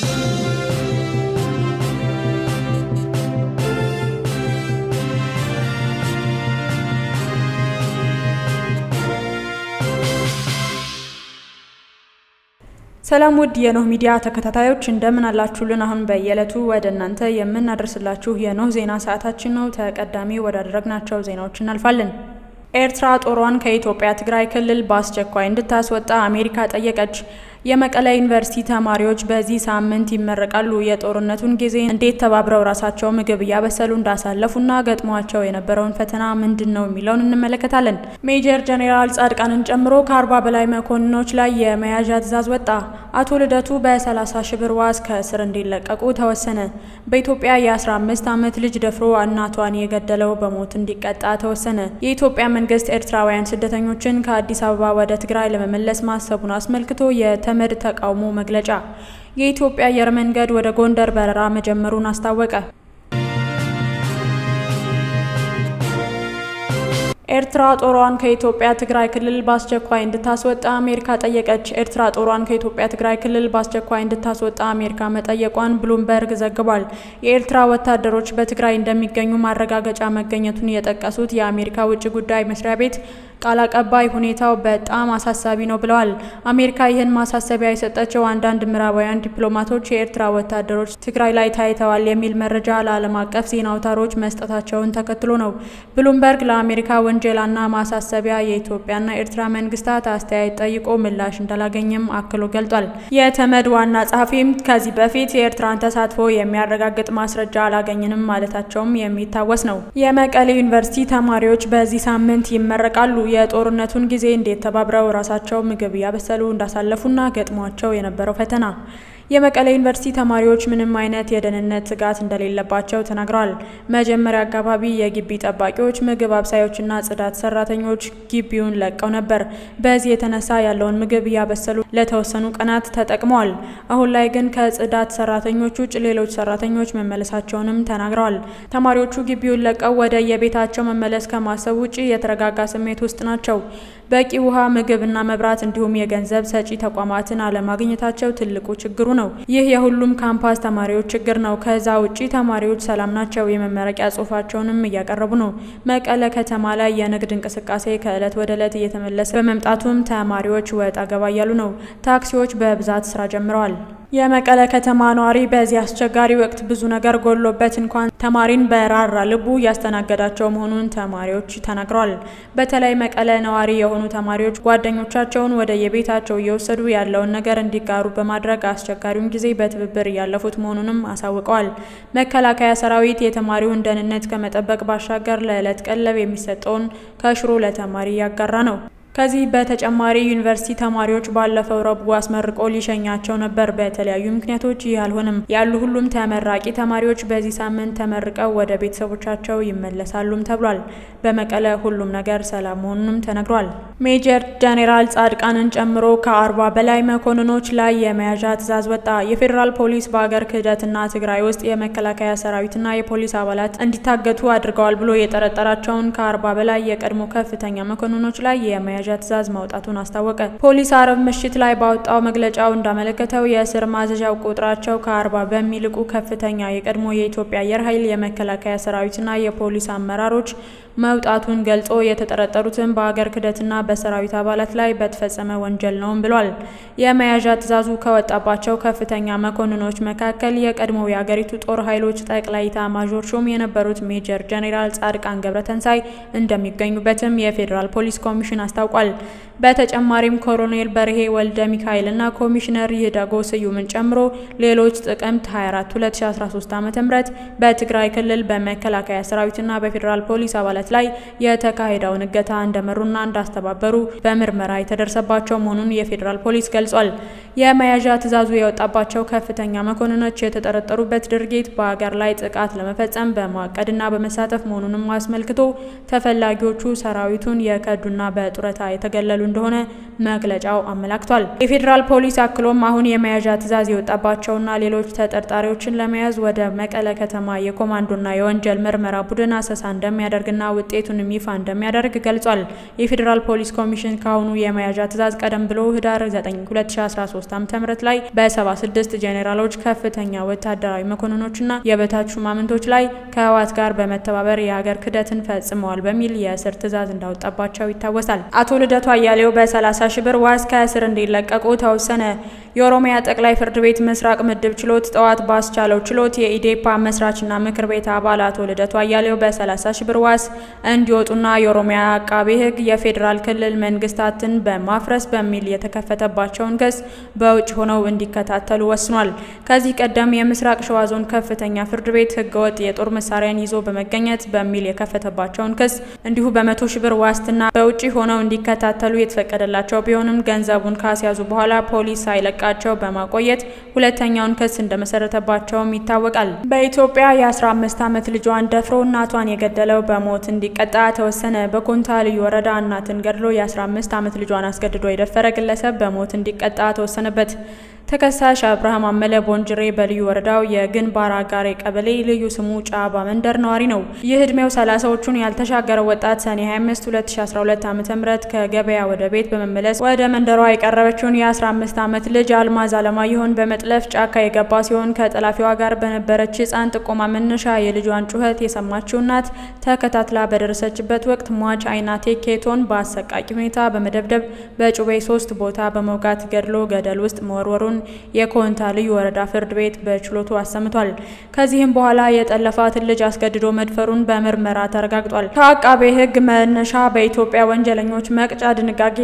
ሰላም ውድ የኖህ ሚዲያ ተከታታዮች እንደምን አላችሁልን? አሁን በየለቱ ወደ እናንተ የምናደርስላችሁ የኖህ ዜና ሰዓታችን ነው። ተቀዳሚ ወዳደረግናቸው ዜናዎች እናልፋለን። ኤርትራ ጦሯን ከኢትዮጵያ ትግራይ ክልል በአስቸኳይ እንድታስወጣ አሜሪካ ጠየቀች። የመቀለ ዩኒቨርስቲ ተማሪዎች በዚህ ሳምንት ይመረቃሉ። የጦርነቱን ጊዜ እንዴት ተባብረው ራሳቸው ምግብ ያበሰሉ እንዳሳለፉና ገጥሟቸው የነበረውን ፈተና ምንድነው የሚለውን እንመለከታለን። ሜጀር ጀነራል ጻድቃንን ጨምሮ ከ40 በላይ መኮንኖች ላይ የመያዣ ትዕዛዝ ወጣ። አቶ ልደቱ በ30 ሺህ ብር ዋስ ከእስር እንዲለቀቁ ተወሰነ። በኢትዮጵያ የ15 ዓመት ልጅ ደፍሮ እናቷን የገደለው በሞት እንዲቀጣ ተወሰነ። የኢትዮጵያ መንግስት ኤርትራውያን ስደተኞችን ከአዲስ አበባ ወደ ትግራይ ለመመለስ ማሰቡን አስመልክቶ የተመድ ተቃውሞ መግለጫ። የኢትዮጵያ አየር መንገድ ወደ ጎንደር በረራ መጀመሩን አስታወቀ። ኤርትራ ጦሯን ከኢትዮጵያ ትግራይ ክልል በአስቸኳይ እንድታስወጣ አሜሪካ ጠየቀች። ኤርትራ ጦሯን ከኢትዮጵያ ትግራይ ክልል በአስቸኳይ እንድታስወጣ አሜሪካ መጠየቋን ብሉምበርግ ዘግቧል። የኤርትራ ወታደሮች በትግራይ እንደሚገኙ ማረጋገጫ መገኘቱን የጠቀሱት የአሜሪካ ውጭ ጉዳይ መስሪያ ቤት ቃል አቀባይ ሁኔታው በጣም አሳሳቢ ነው ብለዋል። አሜሪካ ይህን ማሳሰቢያ የሰጠችው አንዳንድ ምዕራባውያን ዲፕሎማቶች የኤርትራ ወታደሮች ትግራይ ላይ ታይተዋል የሚል መረጃ ለዓለም አቀፍ ዜና አውታሮች መስጠታቸውን ተከትሎ ነው። ብሉምበርግ ለአሜሪካ ወንጀላና ማሳሰቢያ የኢትዮጵያና ኤርትራ መንግስታት አስተያየት ጠይቆ ምላሽ እንዳላገኘም አክሎ ገልጿል። የተመድ ዋና ጸሐፊም ከዚህ በፊት የኤርትራን ተሳትፎ የሚያረጋግጥ ማስረጃ አላገኘንም ማለታቸውም የሚታወስ ነው። የመቀለ ዩኒቨርስቲ ተማሪዎች በዚህ ሳምንት ይመረቃሉ። የጦርነቱን ጊዜ እንዴት ተባብረው ራሳቸው ምግብ ያበሰሉ እንዳሳለፉና ገጥሟቸው የነበረው ፈተና። የመቀለ ዩኒቨርስቲ ተማሪዎች ምንም አይነት የደህንነት ስጋት እንደሌለባቸው ተናግረዋል። መጀመሪያ አካባቢ የግቢ ጠባቂዎች፣ ምግብ አብሳዮችና ጽዳት ሰራተኞች ግቢውን ለቀው ነበር። በዚህ የተነሳ ያለውን ምግብ ያበሰሉ ለተወሰኑ ቀናት ተጠቅመዋል። አሁን ላይ ግን ከጽዳት ሰራተኞች ውጭ ሌሎች ሰራተኞች መመለሳቸውንም ተናግረዋል። ተማሪዎቹ ግቢውን ለቀው ወደ የቤታቸው መመለስ ከማሰብ ውጭ የተረጋጋ ስሜት ውስጥ ናቸው። በቂ ውሃ፣ ምግብና መብራት እንዲሁም የገንዘብ ሰጪ ተቋማትን አለማግኘታቸው ትልቁ ችግሩ ነው። ይህ የሁሉም ካምፓስ ተማሪዎች ችግር ነው። ከዛ ውጪ ተማሪዎች ሰላም ናቸው። የመመረቂያ ጽሑፋቸውንም እያቀረቡ ነው። መቀለ ከተማ ላይ የንግድ እንቅስቃሴ ከእለት ወደ እለት እየተመለሰ በመምጣቱም ተማሪዎች ወጣ ገባ እያሉ ነው። ታክሲዎች በብዛት ስራ ጀምረዋል። የመቀለ ከተማ ነዋሪ በዚህ አስቸጋሪ ወቅት ብዙ ነገር ጎሎበት እንኳን ተማሪን በራራ ልቡ ያስተናገዳቸው መሆኑን ተማሪዎች ተናግረዋል። በተለይ መቀለ ነዋሪ የሆኑ ተማሪዎች ጓደኞቻቸውን ወደ የቤታቸው እየወሰዱ ያለውን ነገር እንዲጋሩ በማድረግ አስቸጋሪውን ጊዜ በትብብር ያለፉት መሆኑንም አሳውቀዋል። መከላከያ ሰራዊት የተማሪውን ደህንነት ከመጠበቅ ባሻገር ለዕለት ቀለብ የሚሰጠውን ከሽሮ ለተማሪ ያጋራ ነው። ከዚህ በተጨማሪ ዩኒቨርስቲ ተማሪዎች ባለፈው ረቡዕ አስመርቆ ሊሸኛቸው ነበር። በተለያዩ ምክንያቶች ያልሆነም ያሉ ሁሉም ተመራቂ ተማሪዎች በዚህ ሳምንት ተመርቀው ወደ ቤተሰቦቻቸው ይመለሳሉም ተብሏል። በመቀለ ሁሉም ነገር ሰላም መሆኑንም ተነግሯል። ሜጀር ጀነራል ጻድቃንን ጨምሮ ከ40 በላይ መኮንኖች ላይ የመያዣ ትዕዛዝ ወጣ። የፌዴራል ፖሊስ በአገር ክህደትና ትግራይ ውስጥ የመከላከያ ሰራዊትና የፖሊስ አባላት እንዲታገቱ አድርገዋል ብሎ የጠረጠራቸውን ከ40 በላይ የቀድሞ ከፍተኛ መኮንኖች ላይ የመያዣ ትዕዛዝ ማውጣቱን አስታወቀ። ፖሊስ አርብ ምሽት ላይ ባወጣው መግለጫው እንዳመለከተው የእስር ማዘዣው ቁጥራቸው ከ40 በሚልቁ ከፍተኛ የቀድሞ የኢትዮጵያ አየር ኃይል የመከላከያ ሰራዊትና የፖሊስ አመራሮች መውጣቱን ገልጾ የተጠረጠሩትን በአገር ክህደትና በሰራዊት አባላት ላይ በተፈጸመ ወንጀል ነው ብሏል። የመያዣ ትዕዛዙ ከወጣባቸው ከፍተኛ መኮንኖች መካከል የቀድሞው የአገሪቱ ጦር ኃይሎች ጠቅላይ ኤታማዦር ሹም የነበሩት ሜጀር ጀነራል ጻድቃን ገብረተንሳይ እንደሚገኙበትም የፌዴራል ፖሊስ ኮሚሽን አስታውቋል። በተጨማሪም ኮሎኔል በርሄ ወልደ ሚካኤልና ኮሚሽነር ይህደጎ ስዩምን ጨምሮ ሌሎች ጥቅምት 24 2013 ዓ.ም በትግራይ ክልል በመከላከያ ሰራዊትና በፌዴራል ፖሊስ አባላት ላይ የተካሄደውን እገታ እንደመሩና እንዳስተባበሩ በምርመራ የተደረሰባቸው መሆኑን የፌዴራል ፖሊስ ገልጿል። የመያዣ ትዕዛዙ የወጣባቸው ከፍተኛ መኮንኖች የተጠረጠሩበት ድርጊት በአገር ላይ ጥቃት ለመፈጸም በማቀድና በመሳተፍ መሆኑንም አስመልክቶ ተፈላጊዎቹ ሰራዊቱን የከዱና በጡረታ የተገለሉ እንደሆነ መግለጫው አመላክቷል። የፌደራል ፖሊስ አክሎም አሁን የመያዣ ትዕዛዝ የወጣባቸውና ሌሎች ተጠርጣሪዎችን ለመያዝ ወደ መቀለ ከተማ የኮማንዶና የወንጀል ምርመራ ቡድን አሰሳ እንደሚያደርግና ውጤቱንም ይፋ እንደሚያደርግ ገልጿል። የፌደራል ፖሊስ ኮሚሽን ካሁኑ የመያዣ ትዕዛዝ ቀደም ብሎ ህዳር 9 2013 ዓ.ም ላይ በ76 ጄኔራሎች ከፍተኛ ወታደራዊ መኮንኖችና የበታች ሹማምንቶች ላይ ከህወሓት ጋር በመተባበር የሀገር ክህደትን ፈጽመዋል በሚል የእስር ትዕዛዝ እንዳወጣባቸው ይታወሳል። አቶ ልደቱ አያሌው በ30 ሺህ ብር ዋስ ከእስር እንዲለቀቁ ተወሰነ። የኦሮሚያ ጠቅላይ ፍርድ ቤት ምስራቅ ምድብ ችሎት ጠዋት ባስቻለው ችሎት የኢዴፓ መስራችና ምክር ቤት አባል አቶ ልደቱ አያሌው በ30 ሺህ ብር ዋስ እንዲወጡና የኦሮሚያ አቃቤ ህግ የፌደራል ክልል መንግስታትን በማፍረስ በሚል የተከፈተባቸውን ክስ በውጭ ሆነው እንዲከታተሉ ወስኗል። ከዚህ ቀደም የምስራቅ ሸዋ ዞን ከፍተኛ ፍርድ ቤት ህገወጥ የጦር መሳሪያን ይዞ በመገኘት በሚል የከፈተባቸውን ክስ እንዲሁ በ100 ሺህ ብር ዋስትና በውጭ ሆነው እንዲከታተሉ የተፈቀደላቸው ቢሆንም ገንዘቡን ካስያዙ በኋላ ፖሊስ ሳይለቃቸው በማቆየት ሁለተኛውን ክስ እንደመሰረተባቸውም ይታወቃል። በኢትዮጵያ የ15 ዓመት ልጇን ደፍሮ እናቷን የገደለው በሞት እንዲቀጣ ተወሰነ። በኮንታ ልዩ ወረዳ እናትን ገድሎ የ15 ዓመት ልጇን አስገድዶ የደፈረ ግለሰብ በሞት እንዲቀጣ ተወሰነበት። ተከሳሽ አብርሃም አመለ ቦንጅሬ በልዩ ወረዳው የግንባራ ጋሬ ቀበሌ ልዩ ስሙ ጫባ መንደር ነዋሪ ነው። ይህ እድሜው 30ዎቹን ያልተሻገረ ወጣት ሰኔ 25 2012 ዓ.ም ከገበያ ወደ ቤት በመመለስ ወደ መንደሯ የቀረበችውን የ15 ዓመት ልጅ አልማዝ አለማየሁን በመጥለፍ ጫካ የገባ ሲሆን ከጠላፊዋ ጋር በነበረች ህፃን ጥቆማ መነሻ የልጇን ጩኸት የሰማችው እናት ተከታትላ በደረሰችበት ወቅት ሟች አይናቴ ኬቶን በአሰቃቂ ሁኔታ በመደብደብ በጩቤ 3 ቦታ በመውጋት ገድሎ ገደል ውስጥ መወርወሩን የኮንታ ልዩ ወረዳ ፍርድ ቤት በችሎቱ አሰምቷል። ከዚህም በኋላ የጠለፋትን ልጅ አስገድዶ መድፈሩን በምርመራ ተረጋግጧል። ከአቃቤ ህግ መነሻ በኢትዮጵያ ወንጀለኞች መቅጫ ድንጋጌ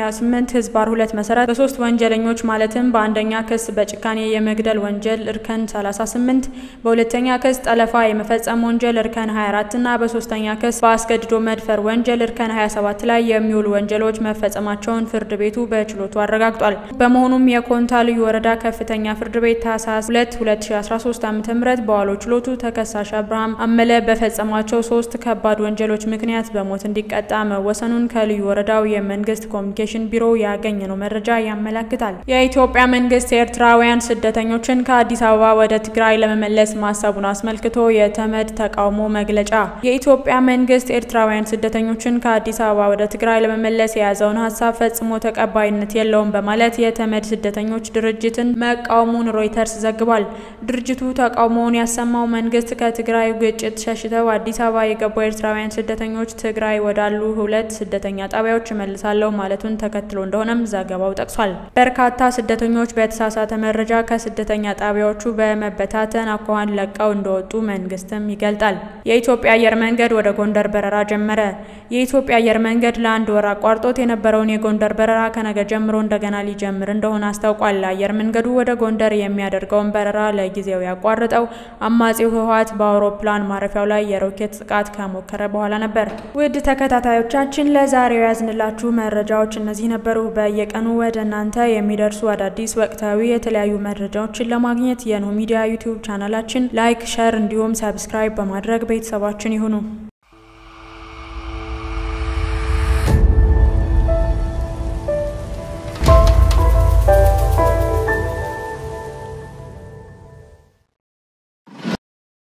88/2 መሰረት በ3 ወንጀለኞች ማለትም በአንደኛ ክስ በጭካኔ የመግደል ወንጀል እርከን 38፣ በሁለተኛ ክስ ጠለፋ የመፈጸም ወንጀል እርከን 24 እና በሶስተኛ ክስ በአስገድዶ መድፈር ወንጀል እርከን 27 ላይ የሚውሉ ወንጀሎች መፈጸማቸውን ፍርድ ቤቱ በችሎቱ አረጋግጧል። በመሆኑም የኮንታ ልዩ ወረዳ ከፍተኛ ፍርድ ቤት ታህሳስ 2 2013 ዓ.ም በዋለው ችሎቱ ተከሳሽ አብርሃም አመለ በፈጸማቸው 3 ከባድ ወንጀሎች ምክንያት በሞት እንዲቀጣ መወሰኑን ከልዩ ወረዳው የመንግስት ኮሙኒኬሽን ቢሮ ያገኘነው መረጃ ያመለክታል። የኢትዮጵያ መንግስት ኤርትራውያን ስደተኞችን ከአዲስ አበባ ወደ ትግራይ ለመመለስ ማሰቡን አስመልክቶ የተመድ ተቃውሞ መግለጫ። የኢትዮጵያ መንግስት ኤርትራውያን ስደተኞችን ከአዲስ አበባ ወደ ትግራይ ለመመለስ የያዘውን ሐሳብ ፈጽሞ ተቀባይነት የለውም በማለት የተመድ ስደተኞች ድርጅትን መቃወሙን ሮይተርስ ዘግቧል። ድርጅቱ ተቃውሞውን ያሰማው መንግስት ከትግራይ ግጭት ሸሽተው አዲስ አበባ የገቡ ኤርትራውያን ስደተኞች ትግራይ ወዳሉ 2 ስደተኛ ጣቢያዎች መልሳለሁ ማለቱን ተከትሎ እንደሆነም ዘገባው ጠቅሷል። በርካታ ስደተኞች በተሳሳተ መረጃ ከስደተኛ ጣቢያዎቹ በመበታተን አኳኋን ለቀው እንደወጡ መንግስትም ይገልጣል። የኢትዮጵያ አየር መንገድ ወደ ጎንደር በረራ ጀመረ። የኢትዮጵያ አየር መንገድ ለ1 ወር አቋርጦት የነበረውን የጎንደር በረራ ከነገ ጀምሮ እንደገና ሊጀምር እንደሆነ አስታውቋል። አየር መንገዱ ወደ ጎንደር የሚያደርገውን በረራ ለጊዜው ያቋረጠው አማጺው ህወሓት በአውሮፕላን ማረፊያው ላይ የሮኬት ጥቃት ከሞከረ በኋላ ነበር። ውድ ተከታታዮቻችን ለዛሬው ያዝንላችሁ መረጃዎች እነዚህ ነበሩ። በየቀኑ ወደ እናንተ የሚደርሱ አዳዲስ ወቅታዊ የተለያዩ መረጃዎችን ለማግኘት የኖ ሚዲያ ዩቲዩብ ቻናላችን ላይክ፣ ሼር እንዲሁም ሰብስክራይብ በማድረግ ቤተሰባችን ይሁኑ።